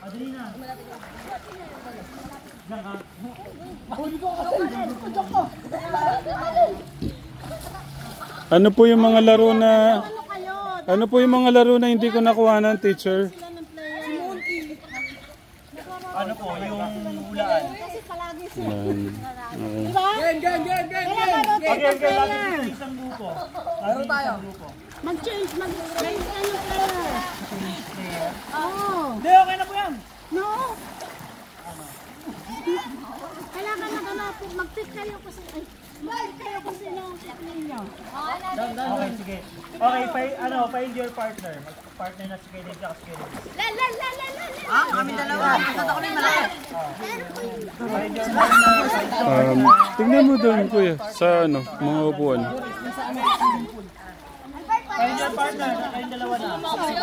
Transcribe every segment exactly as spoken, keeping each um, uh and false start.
Ano po yung mga laro na Ano po yung mga laro na hindi ko nakuha ng teacher? Ano po, yung hulaan. Um, okay. Game, game, game, game, game! Okay, okay, lagi dito isang grupo. Laro tayo. Mag-change, mag-change ano player. Oo. Hindi, okay na po yan. No. Kailangan na ganapin. Mag-pick kayo kasi. Ay, mag-pick kayo kasi ng pick ninyo. Okay, sige. Okay, find, ano, find your partner. Mag-partner na si Kennedy at si Kennedy. La la la la la la. Ah, kami dalawa. Ito ko yung malaki. Find your partner. Um, tingnan mo doon, kuya, sa ano, mga upuan. Find your partner. Kayong dalawa na.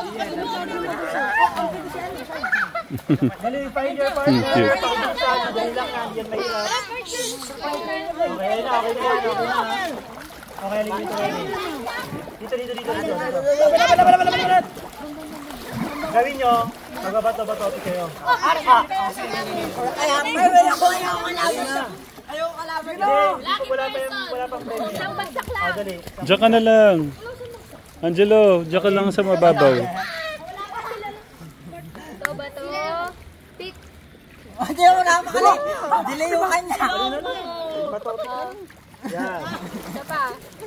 Dali, find your partner. Dali lang yan. Yan may hirap. Okay na, okay na yan. Okay na. Okay, halika dito kayo. Dito, dito, dito, dito. Gawin nyo, magbabato-bato kayo. Kaya, may may ako, ayaw ko kalaban. Ayaw ko kalaban. Wala pa yung, wala pang premium. Oh, dali. Diyan ka na lang. Angelo, diyan ka lang sa mababaw. Ito ba to? Pick. Hindi ako namakali. Delay yung kanya. Bato. Yan. Isa pa.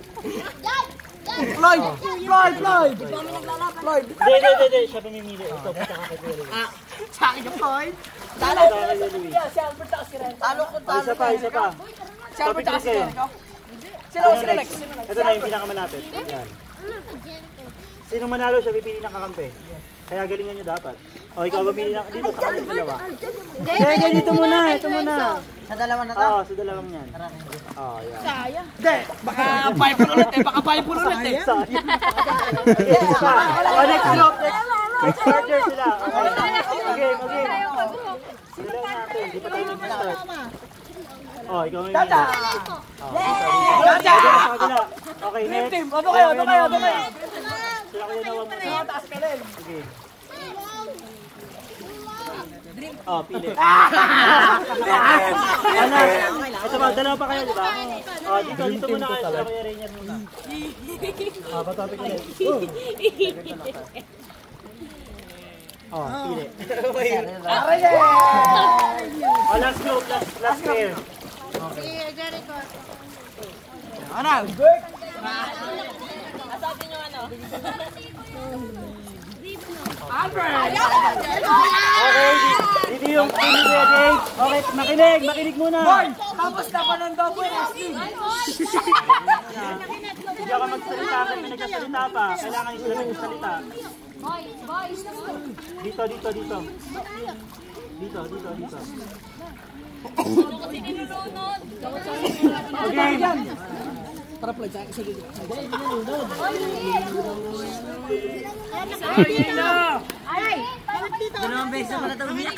Floyd! Floyd! Floyd! Floyd! Hindi, hindi, hindi. Siya pamimili. Ito, punta ka kay Kuya. Ah, sa akin yung Floyd. Talo ka kay Louie. Talo ko, Oh, talo. isa pa, isa pa. Si Albert Topic kasi kayo. Sino Ano sino next? next? Ito na yung pinakamalapit. Yan. Sino manalo siya, pipili ng kakampi. Kaya galingan nyo dapat. O, ikaw pamili ng... Dito, sa kanyang dalawa. Kaya dito muna, ito muna. Sa dalawa na to? Oo, sa dalawang yan. Oo, yan. Hindi, baka five ulit eh, baka five ulit eh. Sayang. Okay, isa pa. O, next group, next. Next partner sila. Okay, okay, okay. Sila natin, di pa tayo nag-start. Oh, ikaw may Dada! Dada! Okay, next. Ano kayo, ano kayo, ano kayo? Sila kayo nawa muna. Taas ka rin. Sige. Oh, pili. Ano? Ito ba, dalawa pa kayo, di ba? Oh, dito, dito muna kayo. Sila kayo rin yan muna. Oh, patapik na rin. Oh, pili. Oh, last group, last, last pair. Sige, Jericho. Ano? Asapin nyo ano? Okay, dito yung pili ko yan, okay, makinig, makinig muna. Boy! Tapos na pa ng double S D. Hindi ako magsalita kasi may nagsasalita pa. Kailangan yung sila nagsasalita. Boys, boys. Dito, dito, dito. Dito, dito, dito. Kasi nilulunod. Okay. Tara, Floyd, sa isa dito. Ay, tawag dito. Dalawang beses na ito umiyak.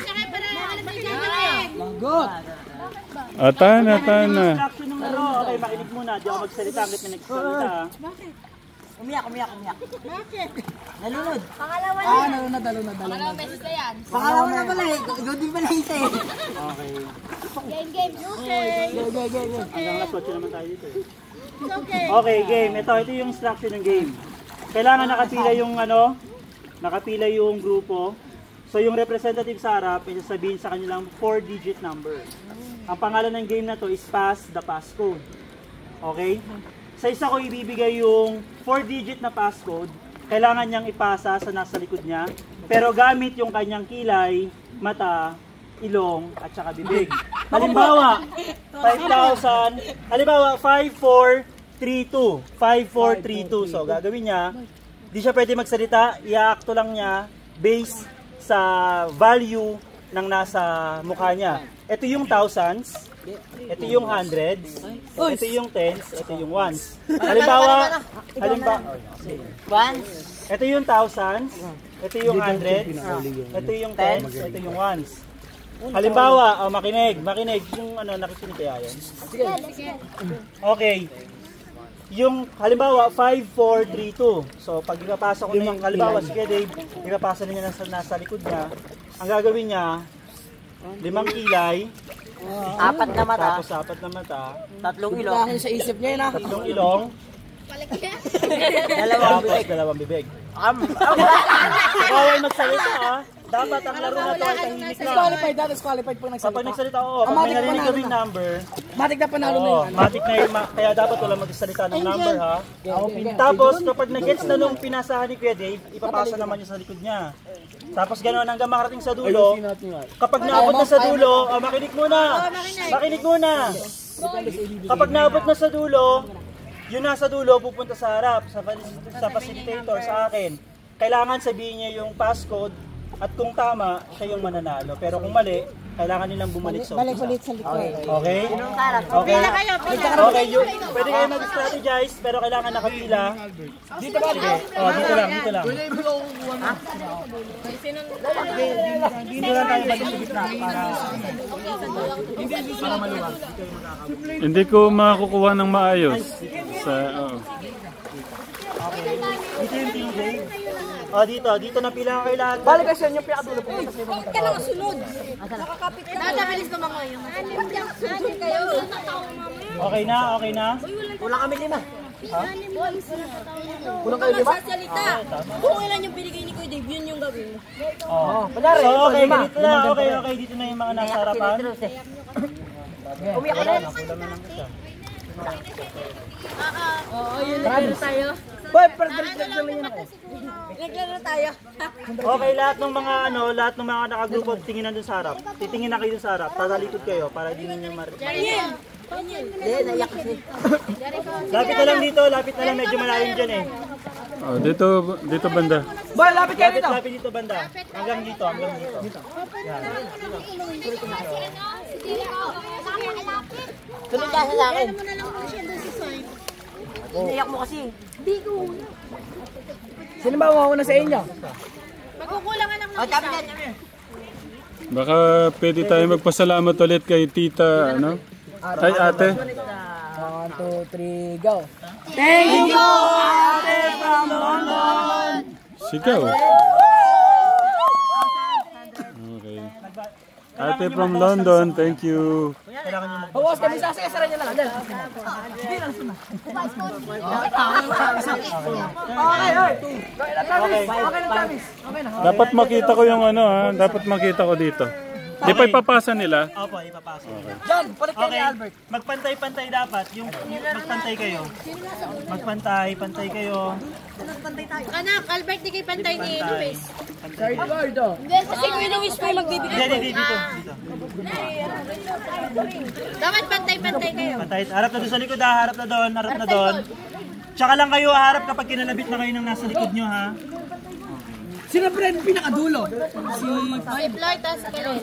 Lagot. Atan, atan na. Instruction ng laro. Okay, makinig muna. Di ako magsalita hanggat may nagsasalita. Umiyak, umiyak, umiyak. Bakit? Nalunod. Pangalawa na. Ah, nalunod, nalunod, Pangalawang nalunod. beses na yan. Pangalawa na pala eh. Ikaw din pala isa eh. Okay. Game, game. Okay. Go, go, go, go. Hanggang last watch naman tayo dito eh. It's okay. Okay, game. Ito, ito yung instruction ng game. Kailangan nakapila yung ano, nakapila yung grupo. So yung representative sa harap, ay sasabihin sa kanilang four digit number. Ang pangalan ng game na to is Pass the Passcode. Okay? Sa isa ko ibibigay yung four digit na passcode. Kailangan niyang ipasa sa nasa likod niya. Pero gamit yung kanyang kilay, mata, ilong, at saka bibig. Halimbawa, five thousand, halimbawa, five four three two. five four three two. So, gagawin niya, di siya pwede magsalita, i-aakto lang niya based sa value ng nasa mukha niya. Ito yung thousands, ito yung hundreds, ito yung tens, ito yung ones. Halimbawa, halimbawa, Once. ito yung thousands, ito yung hundreds, ito yung tens, ito yung ones. Halimbawa, oh, makinig, makinig, yung ano, nakikinig kaya yan? Okay. Yung halimbawa five four three two. So pag ipapasa ko na yung halimbawa sige Dave, ipapasa niya nasa nasa likod niya. ang gagawin niya, limang kilay, Apat na mata, tapos apat na mata, tatlong ilong. Sa isip niya yun ah. tatlong ilong, Dalawang tapos dalawang bibig. Um, Bawal magsalita ah. Dapat ang laro na to ay tahimik lang. disqualified daw, disqualified po Kapag nagsalita. nagsalita, oo, pag may narinig kaming number, Matik na panalo na oo, yun. matik na yung, ma- kaya dapat wala magsalita ng number ha. Tapos kapag nag-gets na nung pinasahan ni Kuya Dave, ipapasa naman niya sa likod niya. Tapos ganoon hanggang makarating sa dulo. Kapag naabot na sa dulo, oh, makinig muna. Makinig muna. Kapag naabot na sa dulo, yun nasa dulo pupunta sa harap, sa, sa facilitator, sa akin. Kailangan sabihin niya yung passcode at kung tama, siya yung mananalo. Pero kung mali, kailangan nilang bumalik sa Balik umpisa. ulit sa likod. Okay? Okay. Okay, yun. Pwede kayo mag-strategize, pero kailangan nakapila. Dito ba? Sige. Oh, dito lang, dito lang. Dito lang tayo balik sa gitna para para maluwag. Hindi ko makakukuha ng maayos. Sa, oo. Dito yung Team Dave. Oh, dito, dito na pila kayo lahat. Balik kasi yun yung pinakadulo po. Huwag ka lang sunod. Nakakapit ka. Dadabilis ko mga yun. Anim lang. Anim kayo. Okay na, okay na. Kulang kami lima. Anim lang sila. Kulang kayo lima? Sasalita. Kung ilan yung binigay ni Kuya Dave, yun yung gawin mo. Oh. Kunyari, So, ito, okay, lima. ganito na. Okay, okay, dito na yung mga nasa harapan. Umiyak ulit. Oo, yun. Naglaro tayo. Boy, pero galit-galit naman yun ako. Naglaro tayo. Okay, lahat ng mga ano, lahat ng mga nakagrupo tingin nandun sa harap. Titingin na kayo dun sa harap. Tatalikod kayo para di ninyo mar- Daniel! Hindi, naiyak kasi. Lapit na lang dito, lapit na lang, medyo malalim dyan eh. Oh, dito, dito banda. Boy, lapit kayo Lapit, dito. lapit dito banda. Hanggang dito, hanggang dito. Sunod ka sa akin. Ano mo na lang po siya doon si Soy. Iniyak mo kasi. Di ko una. Sino ba mauna sa inyo? Magkukulangan ako Oh, kami yan, kami. Baka pwede tayo magpasalamat ulit kay tita, ano? Ay, ate. One, two, three, go. Thank you, ate from London. Sigaw. Okay. Ate from London, thank you. Kailangan nyo mag- Bawas kami sa sige, sara niya lang. Dal. Hindi lang suna. Okay, okay. Okay na, Travis. Okay na, Travis. Okay na. Dapat makita ko yung ano ha, dapat makita ko dito. Di pa ipapasa nila? Opo, ipapasok. John, palit kayo ni Okay, Albert. magpantay-pantay dapat. Yung magpantay kayo. Magpantay, pantay kayo. Anak, Albert, di kayo pantay ni Pantay. Luis. Third Gordo. Kasi Kuya Luis po magbibigay. Hindi, hindi, dito. Dito. Dapat pantay-pantay kayo. Pantay. Harap na doon sa likod ha. Harap na doon. Harap na doon. Tsaka lang kayo harap kapag kinalabit na kayo ng nasa likod nyo ha. Sino pa rin pinakadulo? Si... Si Floyd, tas kayo.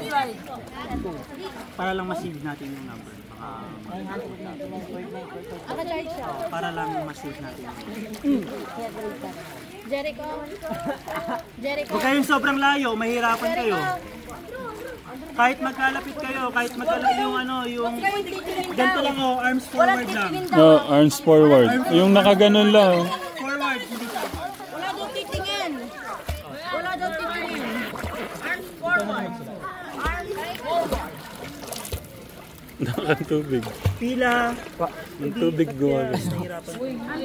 Para lang ma-save natin yung number. Baka... Naka-charge siya. Para lang ma-save natin. Jericho. Jericho. Huwag kayong sobrang layo. Mahirapan kayo. Kahit magkalapit kayo, kahit magkalapit yung ano, yung... Ganito lang o, arms forward lang. No, arms forward. Yung nakaganon lang. oh. Forward, hindi sa... Wala daw titingin. Wala daw titingin. Arms forward. Arms forward. Nakatubig. Pila. Yung tubig gumagal. Nahirapan.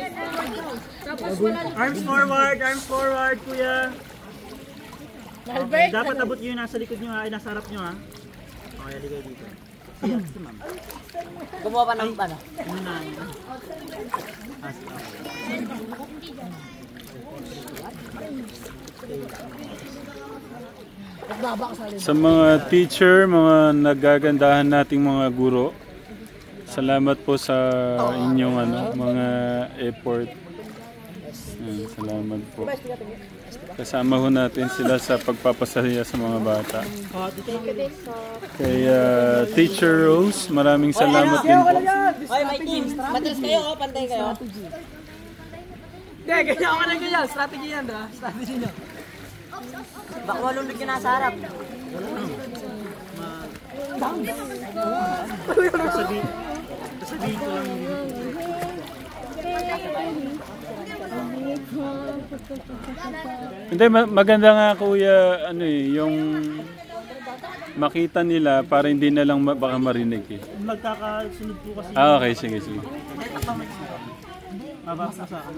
Arms forward, arms forward, kuya. Okay, dapat abot nyo yung nasa likod nyo ha, ay nasa harap nyo ha. Okay, aligay dito. Si, si ma'am. Gumawa pa ng ano? Ano na? Ah, sige. Sa mga teacher, mga nagagandahan nating mga guro, salamat po sa inyong ano, mga effort. Ayan, salamat po. Kasama ho natin sila sa pagpapasaya sa mga bata. Kay uh, Teacher Rose, maraming salamat din po. Oy, my team. Matras kayo, oh, pantay kayo. Hindi, ganyan ako lang ganyan. Strategy yan, diba? Strategy nyo. Baka walong bigyan nasa harap. Sabihin, sabihin ko lang yun. Hindi, ma- maganda nga kuya, ano eh, yung makita nila para hindi na lang ma- baka marinig eh. Magkakasunod po kasi. Ah, okay, sige, sige. Mabas na sa akin.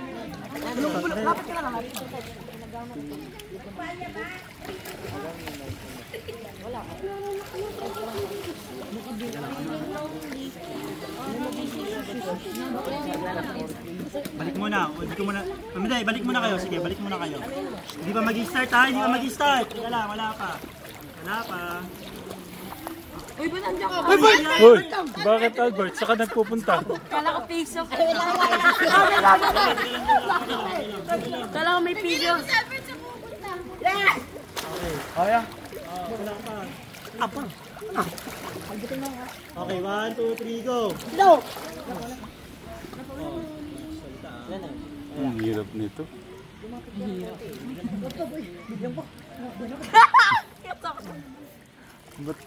Balik muna. Hindi ko muna. Pamiday, balik muna kayo. Sige, balik muna kayo. Hindi pa mag-start ha? Hindi pa mag-start. Wala, wala pa. Wala pa. Uy, ba nandiyan ka? Uy, bakit Albert? Saka nagpupunta? Kala ko piso. Kala ko may piso. Kaya? Wala pa. Apa? Okay, one, two, three, go. No! Ang hirap nito. Ba't?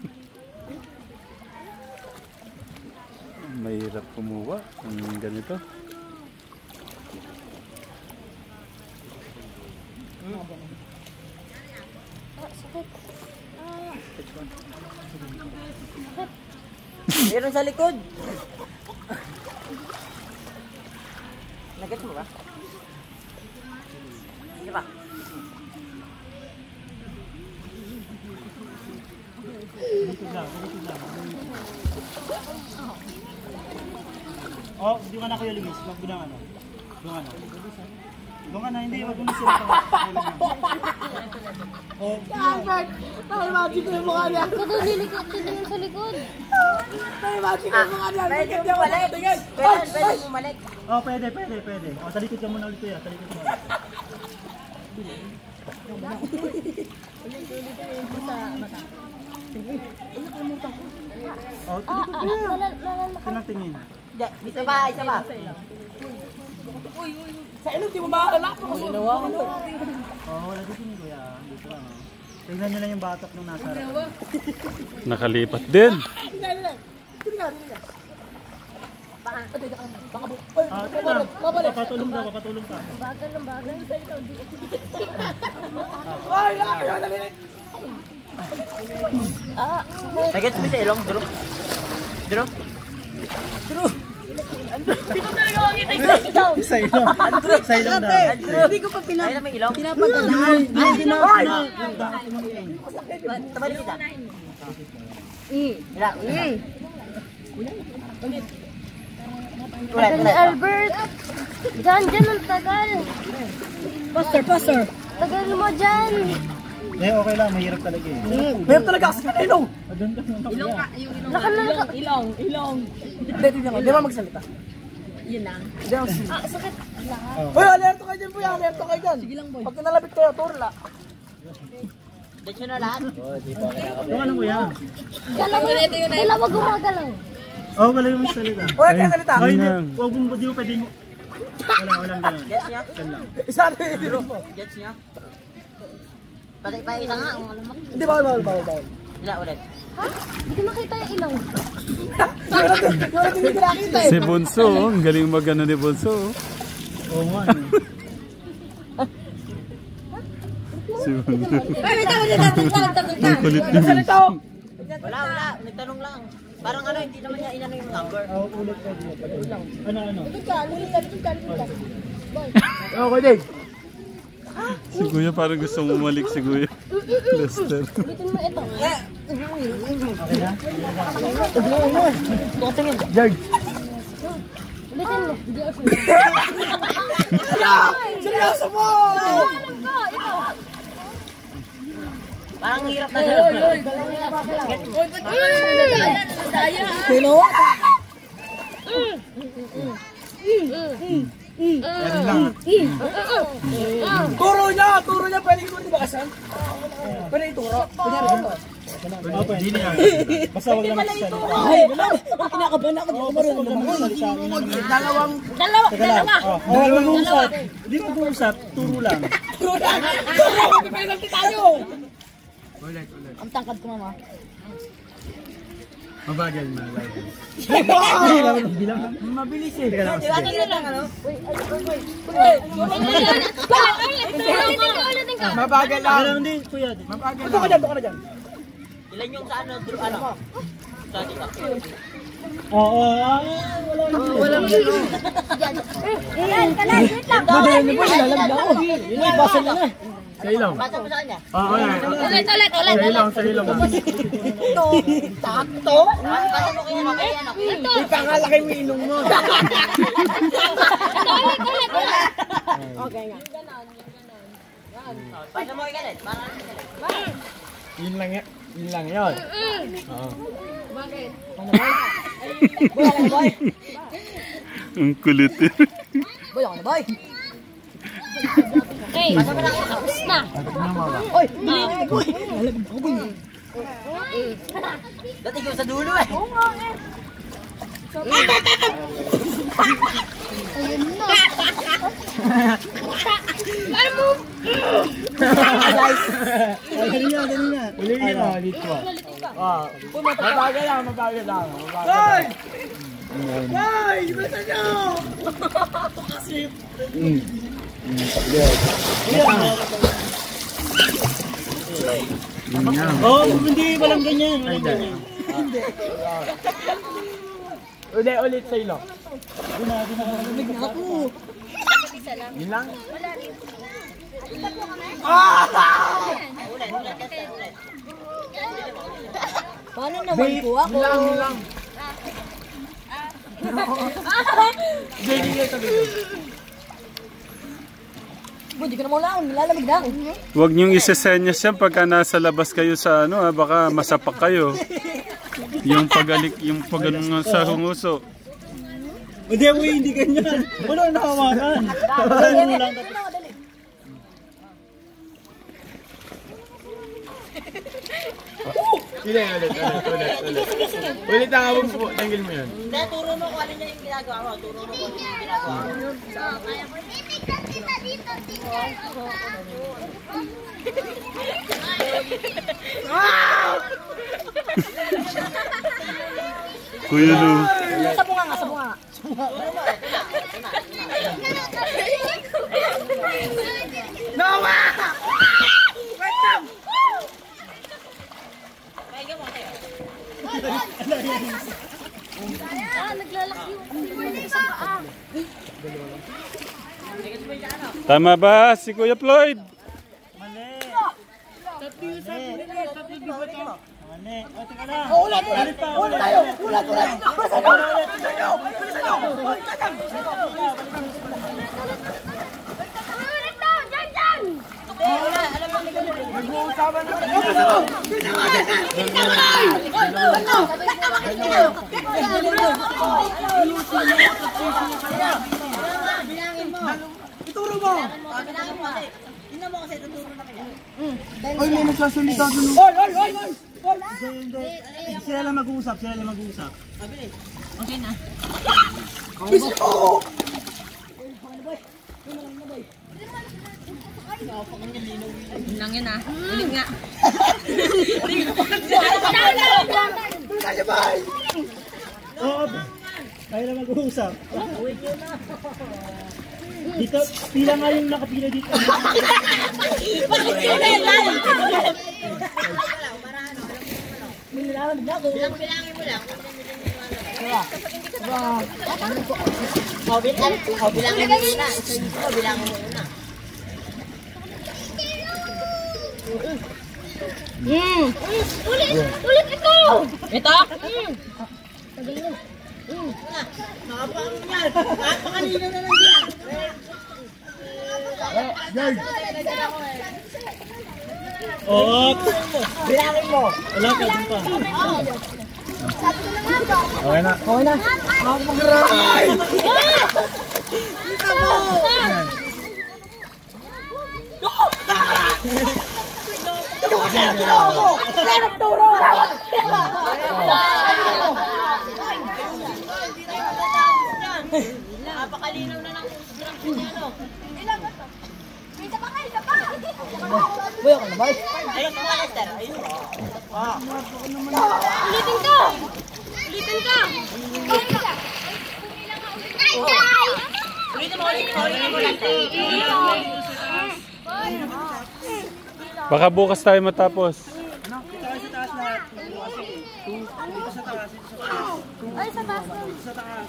Mahirap kumuha ng ganito. Meron sa likod. Nagets mo ba? Hindi ba? Oh, yung anak ko yung ligis. Wag mo na ano. Yung ano. Yung ano, hindi. Wag mo na sila. Oh, Na-imagine ko yung mukha niya. Ito sa likod, ito sa likod. Na-imagine ko yung mukha niya. Pwede bumalik. Pwede, pwede bumalik. oh, pwede, pwede, pwede. Oh, talikod ka muna ulit kuya. Talikod ka muna. Oh, talikod ka na. Ito nang tingin. Isa ba? Isa ba? Sa ilong, di mo ba alam? Ginawa ko no. Oh, wala dito ni kuya. Dito lang. Oh. Tingnan nyo lang yung batok nung nasa harap. Nakalipat din. Ah, teka. Papatulong daw, papatulong ka. Bagal ng bagal. Ay, laki yun. Ah, Nagets mo sa ilong, Drew? Drew? Drew? Sa ilong. Sa ilong daw. Hindi ko pa pinap... Ay, na may ilong? Pinapagalahan. Ay, pinapagalahan. Tabalik kita. Wala, wala. Ulit, tagal ni ulit. Albert. Diyan, diyan ang tagal. Pastor, pastor. Tagal mo dyan. Eh, okay lang. Mahirap talaga eh. Meron talaga kasi sa ilong. Doon ka naman ilong ka. Laka na laka. Ilong, ilong. Hindi, hindi naman. Di ba magsalita? Yun lang. Di ba magsalita? Ah, sakit. Uy, alerto kayo dyan, boy. Alerto kayo dyan. Sige lang, boy. Pag kinalapit kayo, turla. Dito na lahat. Yung ano kuya? Dalawa, dalawa gumagalaw. Oh, wala yung salita. Uy, kaya salita. Oh, hindi. Huwag mo, di mo pwede mo. Wala, walang ganun. Gets niya? Yan lang. Isa na yung Gets niya? Patay pa isa nga. Hindi, bawal, bawal, bawal, bawal. Wala, ulit. Ha? Hindi ko makita yung ilaw. Wala din hindi nakita eh. Si Bonso, oh. Ang galing mag-ano ni Bonso. oh. Oo nga. ano. Si Bonso. Ay, tama niya, tama niya. Ang kulit ni Bonso. Wala, wala. Nagtanong lang. Parang ano, hindi naman niya inano yung number. Oh, ulit ka dito. Ano, ano? Okay, Dave. Si Kuya parang gusto umalik si Kuya. Lester. Bitin mo ito. Okay na? George. Bitin mo. Hindi ako. Seryoso mo! Alam ko, ito. Parang hirap na siya. Sino? Meron lang. Turo niya! Turo niya! Pwede ko di ba kasan? Pwede ituro. Kunyari ito. Oh, pwede na yan. Basta wag lang magsalita. Ay, wala! Ang kinakabahan ako. Di ko marunong naman. Dalawang... Dalawa! Teka lang. Oh, huwag mag-uusap. Hindi mag-uusap. Turo lang. Turo na! Turo! Magpipenalty tayo! Ang tangkad ko, mama. Mabagal na. Mabilis eh. Di ba ito lang ano? Mabagal lang. Meron din, kuya. Mabagal Ito ka dyan, ito ka na dyan. Ilan yung sa ano? Drew, ano? Sa dito. Oo, ah, wala na. Wala mo dito. Ayan, kalan, wait lang. Madali na po, nilalag na ako. Yun ay, basa na na. Sa ilong. Bata mo sa kanya. Oo, yan. Ulit, ulit, ulit. Sa ilong, sa ilong. Ito. Takto. Bata mo kaya na kaya na. Ito. Ipangalaki mo ilong mo. Ito, ulit, ulit, ulit. Okay nga. Bata mo kaya na. Yun lang yan. Yun lang yun. Oo. Boy, ako na boy. Ang kulit. Boy, ako na boy. Okay, tapos na. Oy, bilis boy. Dati ko sa dulo eh. Oo nga eh. Ayun na. Ano mo? Guys. Dali na, dali na. Ulitin mo, ulit mo. Ah, mabagal lang, mabagal lang. Hoy! Hoy! Basta nyo! Kasi... Mm. Oo, hindi, walang ganyan. Walang ganyan. Ulit, ulit sa ilong. Yun lang? Ulit, ulit kasi ulit. Paano naman po ako? Yun lang, yun lang. Jadi nga sabi ko. Boy, di ka na muna ako. Nilalamig na ako. Huwag niyong isasenyas yan pagka nasa labas kayo sa ano, ha, baka masapak kayo. Yung pagalik, yung pagano sa hunguso. Hindi, uy, hindi ganyan. Wala na hawakan. Wala mo lang. Hindi, ulit, ulit, ulit, ulit. Ulit ang abog po, tanggil mo yun. Hindi, turo mo kung ano niya yung ginagawa mo. Turo mo kung ano yung ginagawa mo. Kuya Lu. Sabunga nga, sabunga nga. Nawa! Ah, naglalaki yung sa paa. Tama ba si Kuya Floyd? Mali. Mali. O, teka lang. Ulit, ulit. Ulit tayo. Ulit, ulit. Ulit to, dyan, dyan. Nag-uusapan na Ituro mo. Tingnan mo kasi tuturo na kayo. Oy, may nagsasalita doon. Oy, oy, oy, oy. Hindi, hindi. Sila lang mag-uusap, sila lang mag-uusap. Okay na. Yun lang yun ah. Ulit nga. Oo. Kaya lang mag-uusap. Dito, pila nga yung nakapila dito. Bilangin mo lang. O, bilangin mo muna. O, bilangin mo muna. Hmm. Ulit, ulit ito. Ito? Napakanino na lang yan. Oo. Bilangin mo. Wala ka dun pa. Okay na. Okay na. Napakalinaw na ng sirang pinyano. Isa pa kayo, isa pa. Buyo ka na, boy. Ayun, mga Lester. Ayun. Ulitin ka! Ulitin ka! Ulitin mo, ulitin mo, ulitin mo, Lester. Baka bukas tayo matapos. Dito kayo sa taas lahat. Dito sa taas. Dito sa taas. Ay, sa taas. Dito sa taas.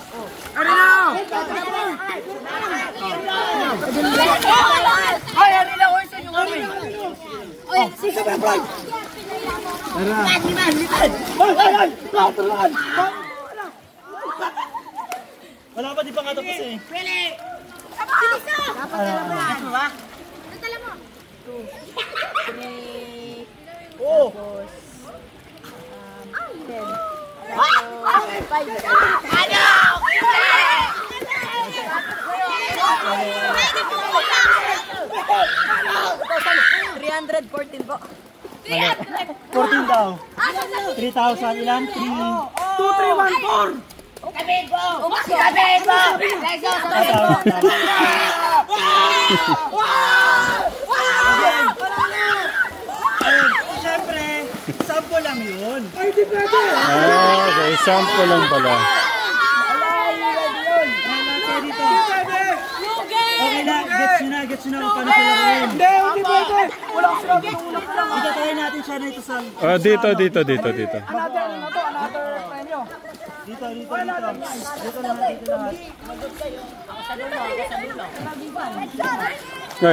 Ay, ano na ko sa inyo kami? Oy, sige. Wala pa, di pa nga tapos eh. Bilis na! Ano ba? Dala mo. Oo. three fourteen po. fourteen daw. three thousand ilan? three. two, three, one, four! Kabego! Kabego! Let's go! Ayun, syempre, sample lang yun. Ay, di pwede! Ah, okay. Sample lang pala. Dito. Okay na, gets nyo na, gets nyo na kung paano sila rin. Hindi, hindi pwede! Wala ko sinabi nung una pa lang. Itatayin natin siya dito sa... Ah, dito, dito, dito, dito. Another, ano to? Another premyo. Dito, dito, dito. Dito lahat, dito lahat. Ay.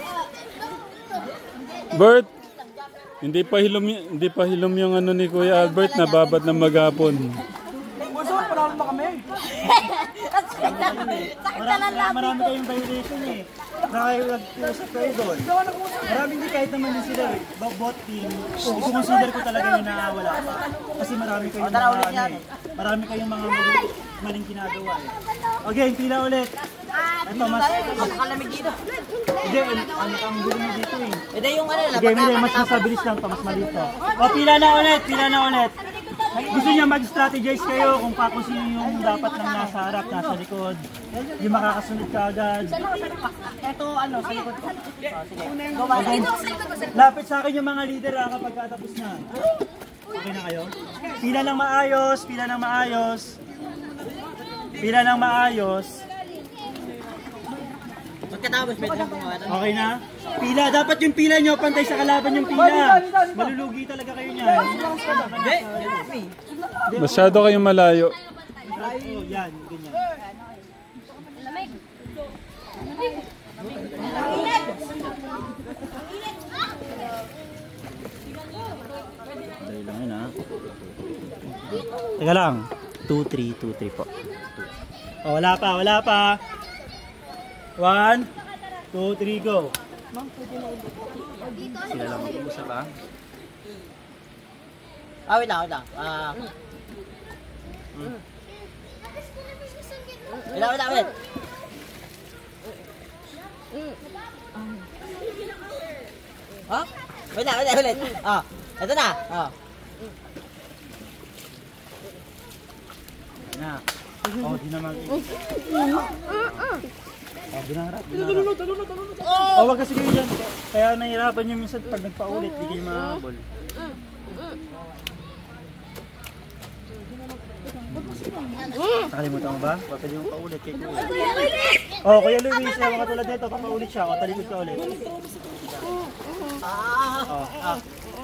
Bert, hindi pa hilom, y- hindi pa hilom yung ano ni Kuya Albert, nababad na maghapon. Gusto, panalo ba kami? Marami, marami kayong violation eh. Nakakipag-usap kayo doon. Marami hindi kahit naman din sila eh. Bo- Bot team, i-consider ko talaga yung nakawala pa. Kasi marami kayong mga ano eh. Marami kayong mga maling, maling ginagawa eh. Okay, pila ulit. Ito, mas... Makalamig dito. Hindi, ano kang gulo mo dito eh. Ito yung ano, Okay, hindi, mas masabilis lang to, mas maliit to. O, pila na ulit, pila na ulit. Gusto niya mag-strategize kayo kung pa kung sino yung dapat nang nasa harap, nasa likod. Yung makakasunod ka agad. Ito ano, sa likod ko. Okay. Lapit sa akin yung mga leader ah, kapag katapos na. Okay na kayo? Pila ng maayos, pila ng maayos. Pila ng maayos. Pagkatapos, pwede na gumawa. Okay na? Pila, dapat yung pila nyo, pantay sa kalaban yung pila. Malulugi talaga kayo niyan. Hindi. Masyado kayong malayo. Oh, yan, ganyan. Dali lang yun ha. Teka lang. two three, two three po. Oh, wala pa, wala pa. one, two, three, go. Sila lang mag-uusap ha. Ah, wait lang, wait lang. Ah. Hmm. Wait lang, wait lang, wait. Ha? Wait lang, wait lang, wait lang. Ah, ito na. Ah. Na. Oh, di na mag... Oh, binarap, binarap. Oh, wag kasi kayo dyan. Kaya nahihirapan nyo minsan pag nagpaulit, di kayo makahabol. Nakalimutan mo ba? Baka di mo paulit kay Kuya. Oh, Kuya Luis, yung katulad nito, papaulit siya. O, talikod ka ulit. Oh, ah.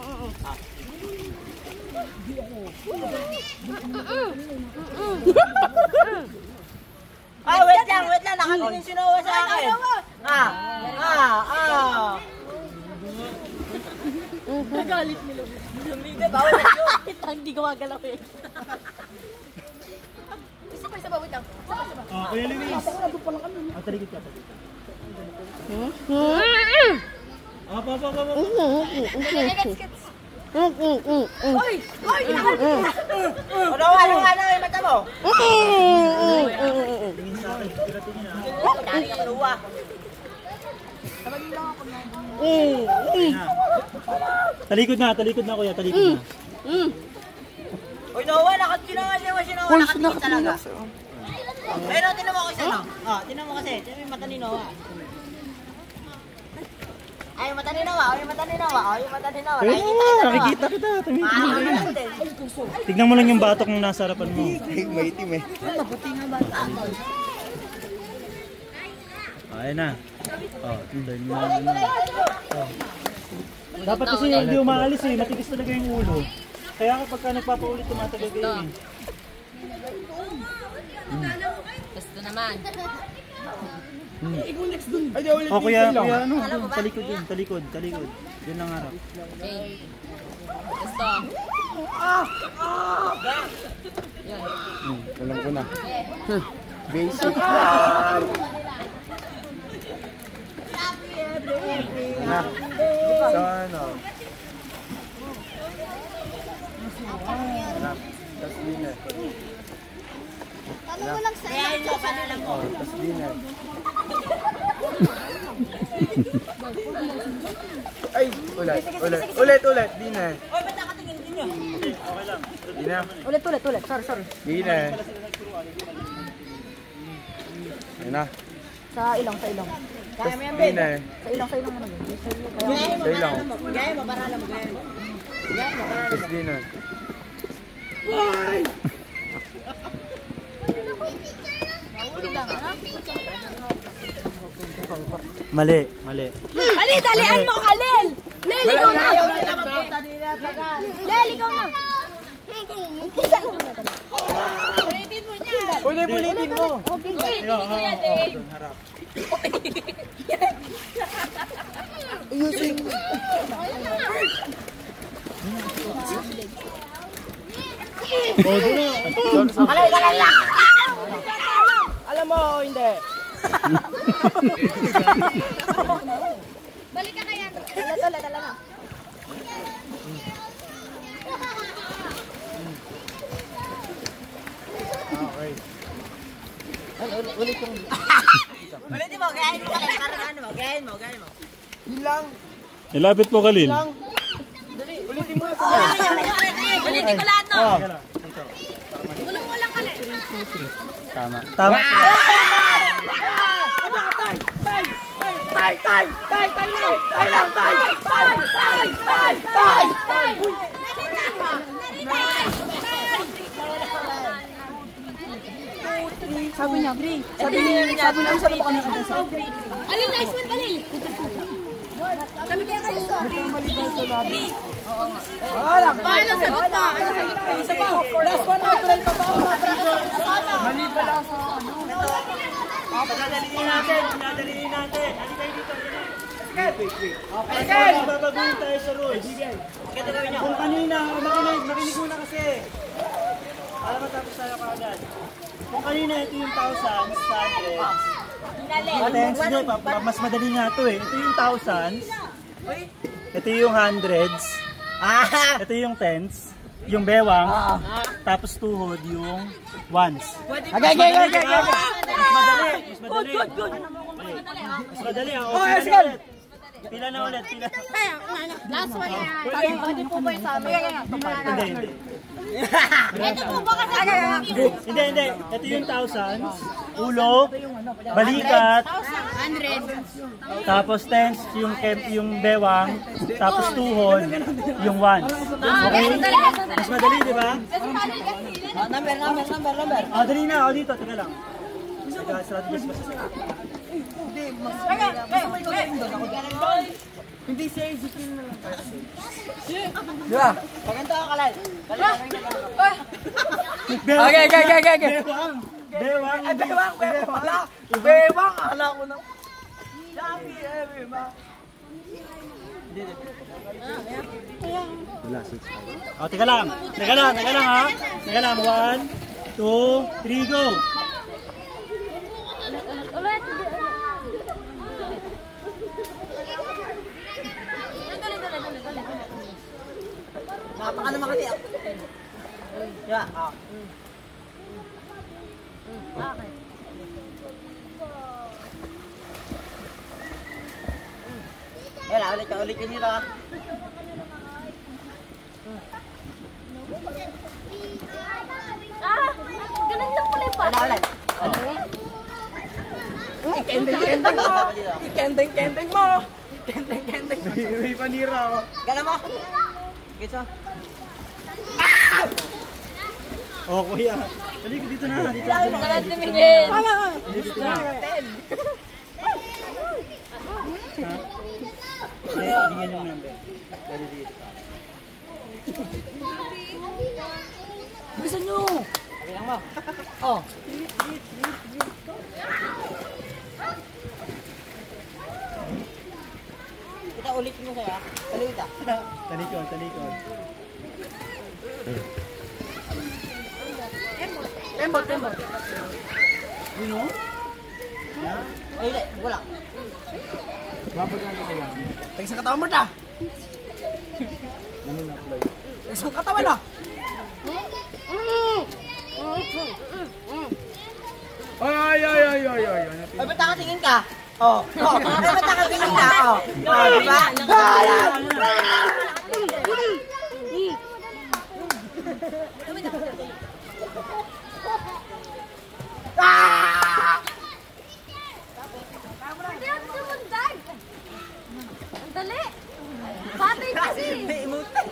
Ah, wait lang, wait lang. Nakatingin si Noah sa akin. Ah, ah, ah. Nagalit ni Luis. Hindi, bawal na yun. Hindi gumagalaw eh. Isa pa, isa pa, wait lang. Isa pa, isa pa. Oh, Kuya Luis. Oh, talikod ka. talikod ka. Oh, po, po, po, po. Oy! Oy! Ano, ano, ano, yung mata mo? Tingin sa akin. Tira tingin ha. Dali ka maluwa. Na. Talikod na, talikod na Kuya, talikod na. Uy, Noah, nakatinangan mo si Noah. Nakatingin talaga. Pero, tinan mo ako isa, no? Ah, tinan mo kasi. Tinan mo yung mata ni Noah. Ay, mata ni Nawa, ay, mata ni Nawa, ay, mata ni Nawa. Ayun na, nakikita kita. Tignan mo lang yung batok ng nasa harapan mo. Maitim eh. Maputi nga bata. Ayun na. Oh, dahil na. Oh. Dapat kasi hindi umaalis eh, matigas talaga yung ulo. Kaya kapag ka nagpapaulit, tumatagal kayo eh. Gusto naman. Hmm. O kuya, kuya ano, dun, sa likod yun, sa likod, sa likod. Yun lang harap. Okay. Gusto. Hmm, alam ko na. Basic. Na. So ano? Tapos dinner. Ano mo lang sa iyo? Oh, tapos dinner. Ay, ulit, ulit, ulit, ulit, dinner. Oy, ba't nakatingin din nyo? Okay lang. Dinner. Ulit, ulit, ulit. Sorry, sorry. Dinner. Ayun na. Sa ilong, sa ilong. Tapos dinner. Sa ilong, sa ilong. Ano yun? Sa ilaw. Gaya mo, para alam mo, gaya mo. Gaya mo, para Tapos dinner. Mali, mali. Mali, dalian mo, Khalil! Lel, ikaw na! Lel, ikaw na! Ulitin mo niya! Ulit, ulitin mo. Okay, Oo, oo, oo, doon harap. Oh, doon na. Khalil, Khalil lang! Alam mo, hindi. Balik ka kaya. Ulit, ulit, alam na. Okay. Ulitin mo, gayahin mo, Khalil. Parang ano mo, gayahin mo, gayahin mo. Yun lang. Ilapit po, Khalil. Ulitin mo. Ulitin ko lahat, no? Oh, Gulong mo lang kali. tama. Tama. Tay, tay, tay, tay lang, tay lang, tay, tay, tay, tay, tay. Sabi niya, Green. Sabi niya, sabi niya, sabi ko kanina kanina. Alin, nice one, Alin. Sabi kaya kayo sa paano sagot na? Isa pa, last one, natural pa ba? Mali pala sa ano. Padadaliin natin, padadaliin natin. Halika kayo dito. Wait, wait, wait. Okay, babaguhin tayo sa rules. Kung kanina, makinig, makinig muna kasi. Para matapos tayo kaagad. Kung kanina, ito yung thousands, hundreds. Tens, hindi, pa- pa- mas madali nga ito eh. Ito yung thousands. Ito yung hundreds. Ito yung tens. Yung bewang. Tapos tuhod yung ones. Okay, okay, okay, okay. Mas madali. Mas madali. Good, good, good. Mas madali. ah. Oh, Okay, yes, pila na good. ulit. Pila na ulit. Pila. Last one yan. Pwede po ba yung sa amin? Hindi, hindi. Ito po ba kasi? Hindi, hindi. Ito yung thousands. Ulo. Balikat. Hundred. Tapos tens, yung kem- yung bewang. Tapos tuhod. Yung ones. Okay? Mas madali, di ba? Number, number, number, number. Ah, dali na. O dito, teka lang. Teka, strategist pa sa Hindi siya, isikin na lang. Di ba? Paganda ka, Kalay. Bewang. Okay, okay, okay, okay, okay. Bewang. Bewang. Ay, bewang, bewang. Ala, bewang. Ala ko na. Sabi, everyone. O, teka lang. Teka lang, teka lang ha. Teka lang. One, two, three, go. Ulit. Napaka naman kasi. Yeah, ah. Okay. Wala, ulit ka, ulit ka nito ah. Ah, ganun lang pala yung Wala, ulit. Ikending-kending mo. Ikending-kending mo. Kendeng, kendeng. May panira ako. Gala mo. Gitso. Oh, kuya. Dali, dito na. Dito na. Sabi mo ka lang tumingin. Dito na. Hindi, hindi yung number. Dali dito. Bilisan nyo. Okay lang mo. Oh. Kita ulitin mo sa'yo. Talikod ka. Talikod, talikod. Tembot, tembot. Yun o? Ay, hindi. Wala. Babag lang ko yan. Tagis ang katawan mo ta. Ano na play? Tagis ang katawan na. Ay, ay, ay, ay, ay. Ay, ba't nakatingin ka? Oh. Oh. Ay, ba't nakatingin ka? Oh. Oh, diba? Ah! Hindi ako sumundag. Ang dali. Patay kasi. May emote.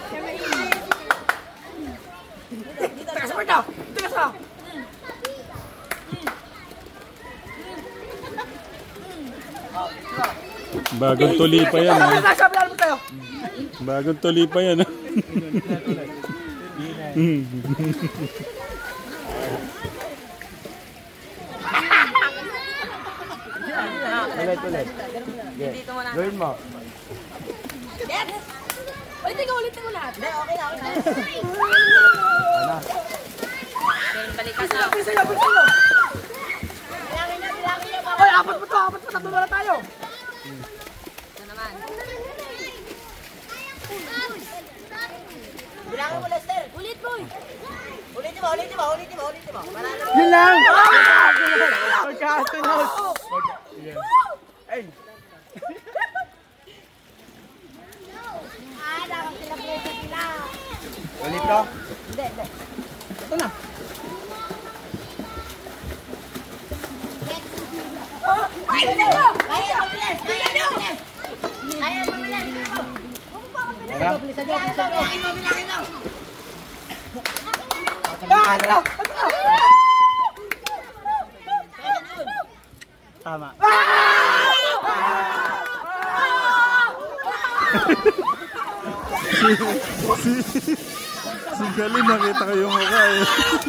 Tagas mo ito. Tagas mo. Bagong tuli pa yan, ha? Sabi lang mo tayo. Bagong tuli pa yan, ha? Ulit, ulit. Dito mo na. Gawin mo. Ulitin ko, ulitin ko lahat. Hindi, okay na, okay na. Ano? Balikan na. Bilisan nyo, bilisan nyo. Ay, apat mo to, apat mo. Tatlo na tayo. Ito naman. Bilangin mo, Lester. Ulit, boy. Ulitin mo, ulitin mo, ulitin mo, ulitin mo. Manalo. Yun lang! Magkakasunod! Ay! Ah, dapat sila pwede sila. Ulit ko? Hindi, hindi. Ito na. Kaya mo bilis! Kaya mo bilis! Kaya mo bilis! Ano? Bilangin mo, bilangin mo! Ah, ano na? Tama. Si Gali, nakita ko yung mukha, eh.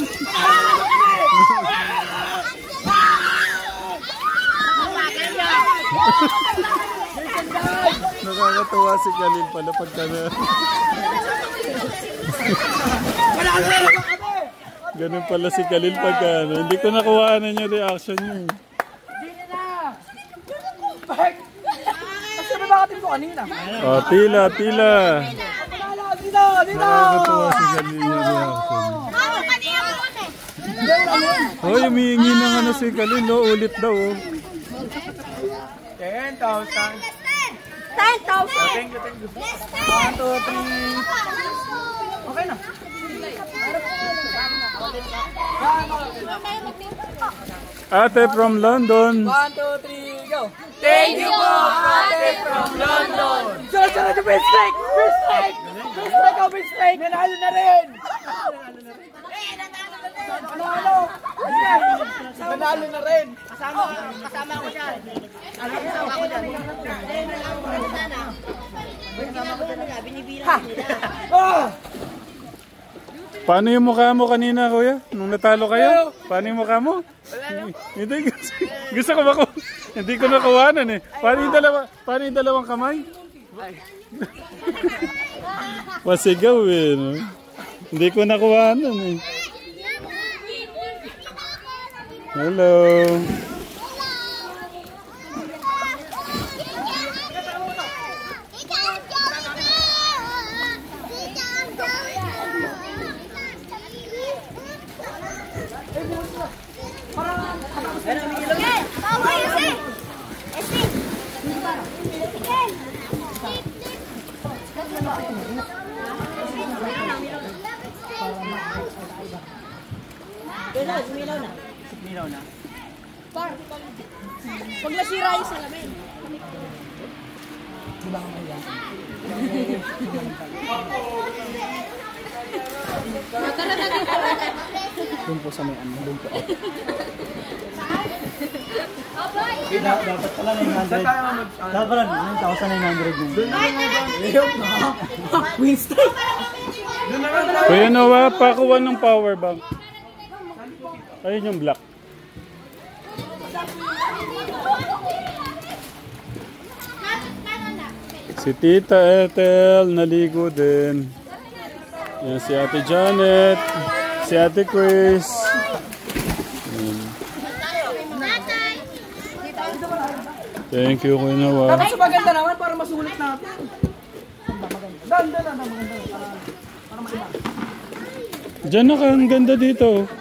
Nakakatuwa si Gali pala pagka na. Ganun pala si Khalil pagka ano. Hindi ko nakuhaan yung reaction niya. Hindi na. Kasi may bakatin ko kanina. Oh, tila, tila. Manalo, dito, dito. Nakakatuwa si Khalil yung reaction. Mama, kanina mo nun eh! Oh, humihingi ng ano si Khalil, no? Ulit daw, oh. ten thousand. ten thousand! Thank you, thank you. One, two, three. Okay na. Ate from London. One, two, three, go. Thank you po, ate from London. Sunod-sunod yung best strike. Best strike. Best strike ako, best strike. Nanalo na rin. Nanalo. Nanalo na rin. Kasama, kasama ko dyan. Ano kasama ko dyan? Kasama ko dyan. Binibilang nila. Ah! Paano yung mukha mo kanina, kuya? Nung natalo kayo? Paano yung mukha mo? Hindi, gusto, gusto ko bako. Hindi ko nakuhanan eh. Paano yung, dalawa, paano yung dalawang kamay? Pasigaw eh. No? Hindi ko nakuhanan eh. Hello. Sumilaw na. Nilaw na. Par, pag nasira yung salamin. baka mahiya. Doon po sa may ano, doon po. Da- dapat pala nine hundred. Dapat pala nine thousand nine hundred yun. Ayok na. Winston. Kuya Noah, pakuha ng power bank. Ayun yung black. Si Tita Ethel, naligo din. Yan, si Ate Janet, si Ate Chris. Yan. Thank you, Kuya Noah. Tapos maganda naman para masulit natin. Ganda na, maganda. Para, para maiba. Diyan na ka, ang ganda dito.